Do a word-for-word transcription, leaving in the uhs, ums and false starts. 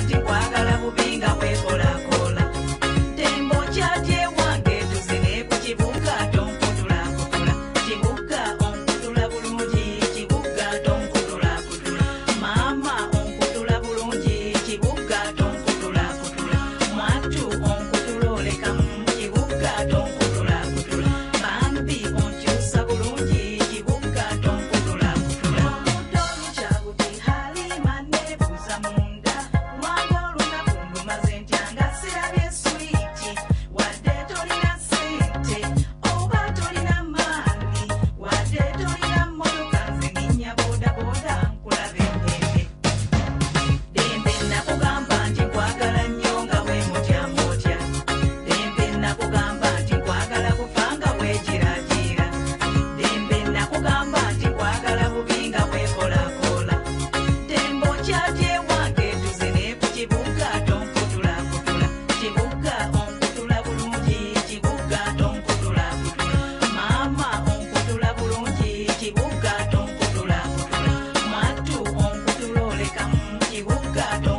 nti nkwagala bubi nga weekolakola. Tembo kyatye wange tuzine ku kibuga tonkutulakutula. Kibuga onkutula bulungi, kibuga tonkutulakutula. Maama onkutula bulungi, kibuga tonkutulakutula. Mwattu onkutula olekamu, kibuga tonkutulakutula. Bambi onkyusa bulungi, kibuga tonkutulakutula. Omuddo lukyabuti Halima neebuuza munda. Lwange olunaku ndumaze ntya nga sirabye swiiti. Wadde tolina ssente oba tolina maanyi, wadde tolina mmotoka, nze ninnya boodabooda nkulabe ddembe. Dembe nakugamba nti nkwagala nnyo nga weemutyamuutya. Dembe nakugamba nti nkwagala kufa nga weegiraagira. Dembe nakugamba nti nkwagala bubi nga weekolakola. Tembo kyatye wange tuzine ku kibuga tonkutulakutula. Kibuga onkutula bulungi, kibuga tonkutulakutula. Maama onkutula bulungi, kibuga tonkutulakutula. Mwattu onkutula olekamu, kibuga tonkutulakutula.